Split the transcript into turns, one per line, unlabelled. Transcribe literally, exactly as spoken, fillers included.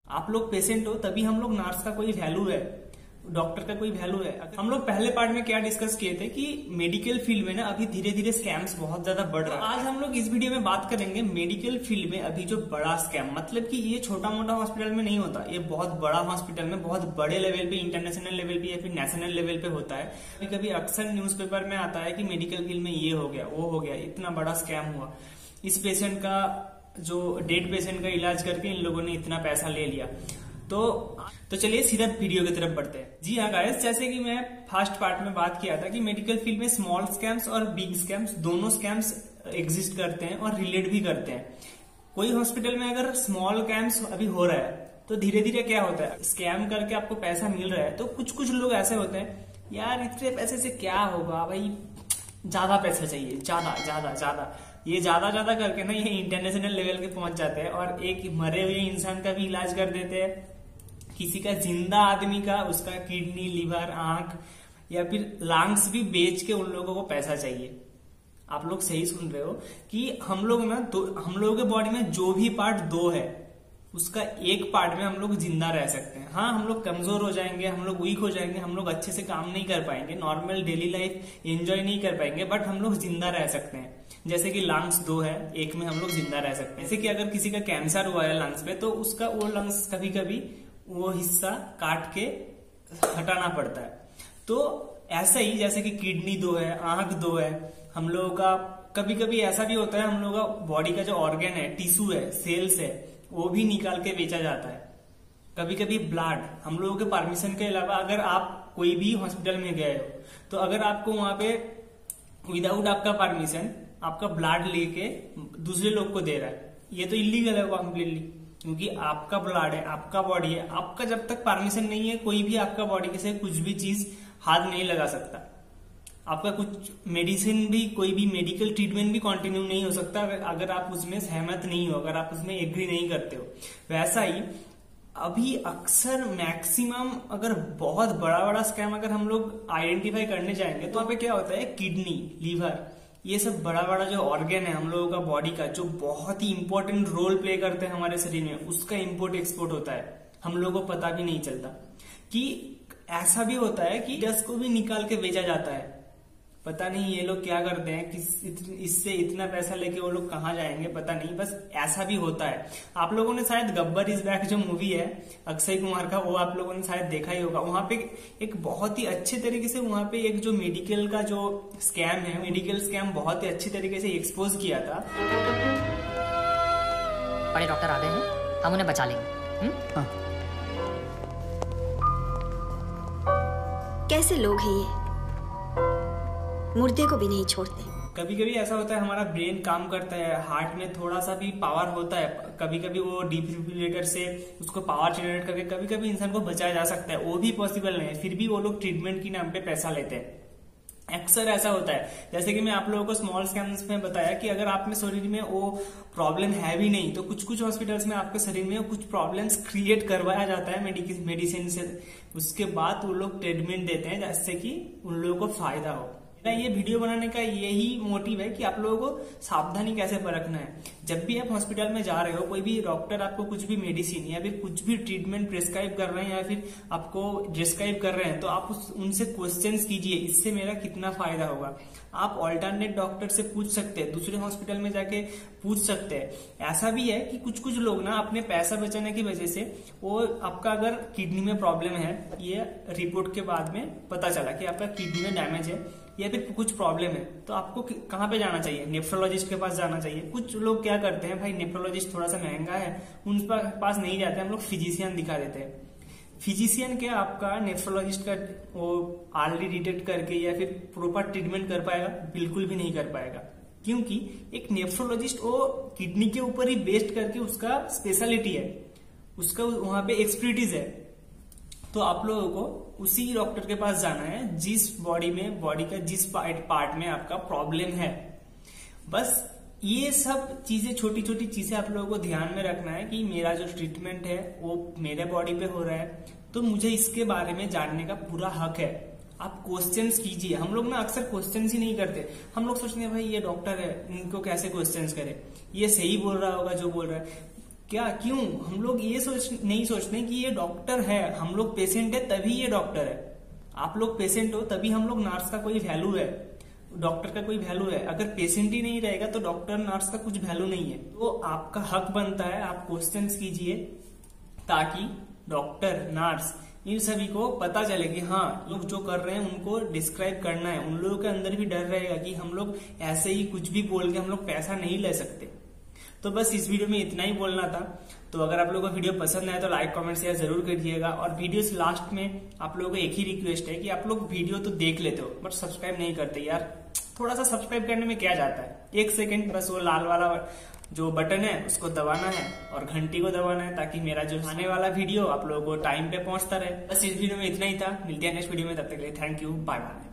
आप लोग पेशेंट हो तभी हम लोग नर्स का कोई वैल्यू है, डॉक्टर का कोई वैल्यू है। हम लोग पहले पार्ट में क्या डिस्कस किए थे कि मेडिकल फील्ड में ना अभी धीरे धीरे स्कैम्स बहुत ज्यादा बढ़ रहा है। आज हम लोग इस वीडियो में बात करेंगे मेडिकल फील्ड में अभी जो बड़ा स्कैम, मतलब कि ये छोटा मोटा हॉस्पिटल में नहीं होता, ये बहुत बड़ा हॉस्पिटल में बहुत बड़े लेवल पे, इंटरनेशनल लेवल पे या फिर नेशनल लेवल पे होता है। कभी कभी अक्सर न्यूज़पेपर में आता है कि मेडिकल फील्ड में ये हो गया, वो हो गया, इतना बड़ा स्कैम हुआ, इस पेशेंट का जो डेड पेशेंट का इलाज करके इन लोगों ने इतना पैसा ले लिया। तो तो चलिए सीधा वीडियो की तरफ बढ़ते हैं। जी हाँ गाइस, जैसे कि मैं फर्स्ट पार्ट में बात किया था कि मेडिकल फील्ड में स्मॉल स्कैम्स और बिग स्कैम्स दोनों स्कैम्स एग्जिस्ट करते हैं और रिलेट भी करते हैं। कोई हॉस्पिटल में अगर स्मॉल स्कैम्स अभी हो रहा है तो धीरे धीरे क्या होता है, स्कैम करके आपको पैसा मिल रहा है तो कुछ कुछ लोग ऐसे होते हैं, यार इतने पैसे से क्या होगा भाई, ज्यादा पैसा चाहिए, ज्यादा ज्यादा ज्यादा, ये ज्यादा ज्यादा करके ना ये इंटरनेशनल लेवल के पहुंच जाते हैं और एक मरे हुए इंसान का भी इलाज कर देते हैं, किसी का जिंदा आदमी का, उसका किडनी, लिवर, आंख या फिर लंग्स भी बेच के उन लोगों को पैसा चाहिए। आप लोग सही सुन रहे हो कि हम लोग ना तो हम लोगों के बॉडी में जो भी पार्ट दो है उसका एक पार्ट में हम लोग जिंदा रह सकते हैं। हाँ, हम लोग कमजोर हो जाएंगे, हम लोग वीक हो जाएंगे, हम लोग अच्छे से काम नहीं कर पाएंगे, नॉर्मल डेली लाइफ एंजॉय नहीं कर पाएंगे, बट हम लोग जिंदा रह सकते हैं। जैसे कि लंग्स दो है, एक में हम लोग जिंदा रह सकते हैं। जैसे कि अगर किसी का कैंसर हुआ है लंग्स पे तो उसका वो लंग्स कभी कभी वो हिस्सा काट के हटाना पड़ता है। तो ऐसा ही जैसे कि किडनी दो है, आंख दो है, हम लोगों का कभी कभी ऐसा भी होता है हम लोगों का बॉडी का जो ऑर्गन है, टिश्यू है, सेल्स है, वो भी निकाल के बेचा जाता है। कभी कभी ब्लड, हम लोगों के परमिशन के अलावा अगर आप कोई भी हॉस्पिटल में गए हो तो अगर आपको वहां पे विदाउट आपका परमिशन आपका ब्लड लेके दूसरे लोग को दे रहा है, ये तो इलीगल है कम्प्लीटली, क्योंकि आपका ब्लड है, आपका बॉडी है, आपका जब तक परमिशन नहीं है कोई भी आपका बॉडी से कुछ भी चीज हाथ नहीं लगा सकता। आपका कुछ मेडिसिन भी, कोई भी मेडिकल ट्रीटमेंट भी कंटिन्यू नहीं हो सकता अगर, अगर आप उसमें सहमत नहीं हो, अगर आप उसमें एग्री नहीं करते हो। वैसा ही अभी अक्सर मैक्सिमम अगर बहुत बड़ा बड़ा स्कैम अगर हम लोग आइडेंटिफाई करने जाएंगे तो वहां पे क्या होता है, किडनी, लीवर, ये सब बड़ा बड़ा जो ऑर्गन है हम लोगों का बॉडी का, जो बहुत ही इंपॉर्टेंट रोल प्ले करते हैं हमारे शरीर में, उसका इंपोर्ट एक्सपोर्ट होता है, हम लोगों को पता भी नहीं चलता। कि ऐसा भी होता है कि गैस को भी निकाल के बेचा जाता है, पता नहीं ये लोग क्या करते हैं, किस इससे इतना पैसा लेके वो लोग कहाँ जाएंगे पता नहीं, बस ऐसा भी होता है। आप लोगों ने शायद गब्बर इज बैक जो मूवी है अक्षय कुमार का, वो आप लोगों ने शायद देखा ही होगा। वहां पे एक बहुत ही अच्छे तरीके से वहां पे एक जो मेडिकल का जो स्कैम है, मेडिकल स्कैम बहुत ही अच्छी तरीके से एक्सपोज किया था।
बड़े डॉक्टर आ गए हैं, हम उन्हें बचा लेंगे। हाँ।
कैसे लोग हैं ये, मुर्दे को भी नहीं छोड़ते।
कभी कभी ऐसा होता है हमारा ब्रेन काम करता है, हार्ट में थोड़ा सा भी पावर होता है, कभी कभी वो डिफिब्रिलेटर से उसको पावर जनरेट करके कभी कभी इंसान को बचाया जा सकता है, वो भी पॉसिबल नहीं है, फिर भी वो लोग ट्रीटमेंट के नाम पे पैसा लेते हैं। अक्सर ऐसा होता है, जैसे कि मैं आप लोगों को स्मॉल स्कैम्स में बताया कि अगर आप में शरीर में वो प्रॉब्लम है भी नहीं तो कुछ कुछ हॉस्पिटल्स में आपके शरीर में कुछ प्रॉब्लम्स क्रिएट करवाया जाता है मेडिसिन से, उसके बाद वो लोग ट्रीटमेंट देते हैं जिससे कि उन लोगों को फायदा हो। ये वीडियो बनाने का यही मोटिव है कि आप लोगों को सावधानी कैसे बरतना है। जब भी आप हॉस्पिटल में जा रहे हो, कोई भी डॉक्टर आपको कुछ भी मेडिसिन या फिर कुछ भी ट्रीटमेंट प्रिस्क्राइब कर रहे हैं या फिर आपको डिस्क्राइब कर रहे हैं तो आप उस, उनसे क्वेश्चंस कीजिए, इससे मेरा कितना फायदा होगा। आप ऑल्टरनेट डॉक्टर से पूछ सकते हैं, दूसरे हॉस्पिटल में जाके पूछ सकते हैं। ऐसा भी है कि कुछ कुछ लोग ना अपने पैसा बचाने की वजह से, वो आपका अगर किडनी में प्रॉब्लम है, ये रिपोर्ट के बाद में पता चला कि आपका किडनी में डैमेज है या फिर कुछ प्रॉब्लम है, तो आपको कहाँ पे जाना चाहिए, नेफ्रोलॉजिस्ट के पास जाना चाहिए। कुछ लोग क्या करते हैं, भाई नेफ्रोलॉजिस्ट थोड़ा सा महंगा है, उन पास नहीं जाते, हम लोग फिजिशियन दिखा देते हैं। फिजिशियन क्या आपका नेफ्रोलॉजिस्ट का वो अर्ली डिटेक्ट करके या फिर प्रॉपर ट्रीटमेंट कर पाएगा? बिल्कुल भी नहीं कर पाएगा, क्योंकि एक नेफ्रोलॉजिस्ट वो किडनी के ऊपर ही बेस्ड करके उसका स्पेशलिटी है, उसका वहां पे एक्सपर्टीज है। तो आप लोगों को उसी डॉक्टर के पास जाना है जिस बॉडी में, बॉडी का जिस पार्ट पार्ट में आपका प्रॉब्लम है। बस ये सब चीजें, छोटी छोटी चीजें आप लोगों को ध्यान में रखना है कि मेरा जो ट्रीटमेंट है वो मेरे बॉडी पे हो रहा है, तो मुझे इसके बारे में जानने का पूरा हक है। आप क्वेश्चंस कीजिए। हम लोग ना अक्सर क्वेश्चंस ही नहीं करते, हम लोग सोचते हैं भाई ये डॉक्टर है, इनको कैसे क्वेश्चंस करें, ये सही बोल रहा होगा जो बोल रहा है। क्या क्यों हम लोग ये सोच नहीं सोचते कि ये डॉक्टर है, हम लोग पेशेंट है तभी ये डॉक्टर है। आप लोग पेशेंट हो तभी हम लोग नर्स का कोई वैल्यू है, डॉक्टर का कोई वैल्यू है। अगर पेशेंट ही नहीं रहेगा तो डॉक्टर नर्स का कुछ वैल्यू नहीं है। तो आपका हक बनता है आप क्वेश्चंस कीजिए ताकि डॉक्टर नर्स इन सभी को पता चले कि हाँ लोग जो कर रहे हैं उनको डिस्क्राइब करना है। उन लोगों के अंदर भी डर रहेगा कि हम लोग ऐसे ही कुछ भी बोल के हम लोग पैसा नहीं ले सकते। तो बस इस वीडियो में इतना ही बोलना था। तो अगर आप लोगों को वीडियो पसंद आए तो लाइक कमेंट शेयर जरूर करिएगा। और वीडियो से लास्ट में आप लोगों को एक ही रिक्वेस्ट है कि आप लोग वीडियो तो देख लेते हो बट सब्सक्राइब नहीं करते यार। थोड़ा सा सब्सक्राइब करने में क्या जाता है, एक सेकंड बस वो लाल वाला जो बटन है उसको दबाना है और घंटी को दबाना है ताकि मेरा जो आने वाला वीडियो आप लोगों को टाइम पे पहुंचता रहे। बस इस वीडियो में इतना ही था, मिलते हैं नेक्स्ट वीडियो में, तब तक के लिए थैंक यू, बाय बाय।